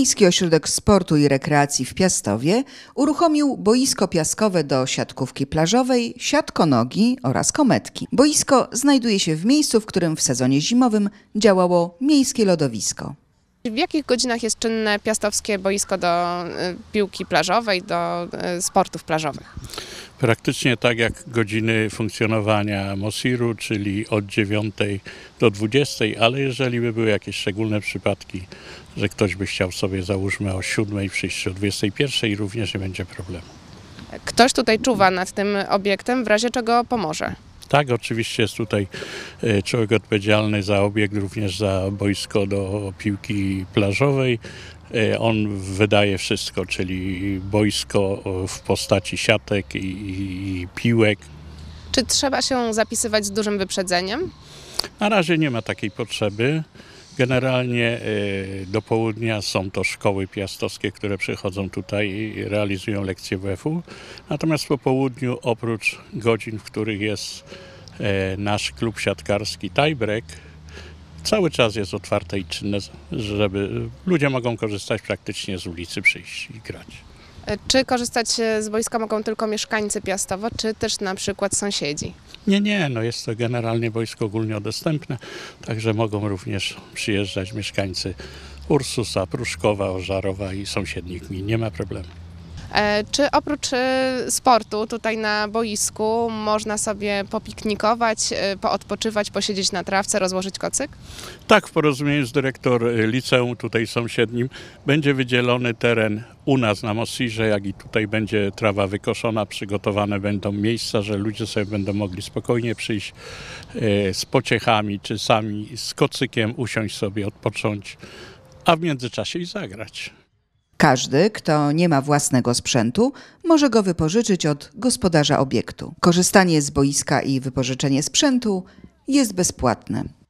Miejski Ośrodek Sportu i Rekreacji w Piastowie uruchomił boisko piaskowe do siatkówki plażowej, siatkonogi oraz kometki. Boisko znajduje się w miejscu, w którym w sezonie zimowym działało miejskie lodowisko. W jakich godzinach jest czynne piastowskie boisko do piłki plażowej, do sportów plażowych? Praktycznie tak jak godziny funkcjonowania MOSIR-u, czyli od 9 do 20, ale jeżeli by były jakieś szczególne przypadki, że ktoś by chciał sobie załóżmy o 7 przyjść o 21, również nie będzie problemu. Ktoś tutaj czuwa nad tym obiektem, w razie czego pomoże. Tak, oczywiście jest tutaj człowiek odpowiedzialny za obiekt, również za boisko do piłki plażowej. On wydaje wszystko, czyli boisko w postaci siatek i piłek. Czy trzeba się zapisywać z dużym wyprzedzeniem? Na razie nie ma takiej potrzeby. Generalnie do południa są to szkoły piastowskie, które przychodzą tutaj i realizują lekcje WF-u. Natomiast po południu, oprócz godzin, w których jest nasz klub siatkarski Tiebreak, cały czas jest otwarte i czynne, żeby ludzie mogą korzystać praktycznie z ulicy, przyjść i grać. Czy korzystać z boiska mogą tylko mieszkańcy Piastowa, czy też na przykład sąsiedzi? Nie, no jest to generalnie boisko ogólnodostępne, także mogą również przyjeżdżać mieszkańcy Ursusa, Pruszkowa, Ożarowa i sąsiednich gmin, nie ma problemu. Czy oprócz sportu tutaj na boisku można sobie popiknikować, poodpoczywać, posiedzieć na trawce, rozłożyć kocyk? Tak, w porozumieniu z dyrektor liceum tutaj sąsiednim będzie wydzielony teren u nas na MOSIR-ze, jak i tutaj będzie trawa wykoszona, przygotowane będą miejsca, że ludzie sobie będą mogli spokojnie przyjść z pociechami czy sami z kocykiem, usiąść sobie, odpocząć, a w międzyczasie i zagrać. Każdy, kto nie ma własnego sprzętu, może go wypożyczyć od gospodarza obiektu. Korzystanie z boiska i wypożyczenie sprzętu jest bezpłatne.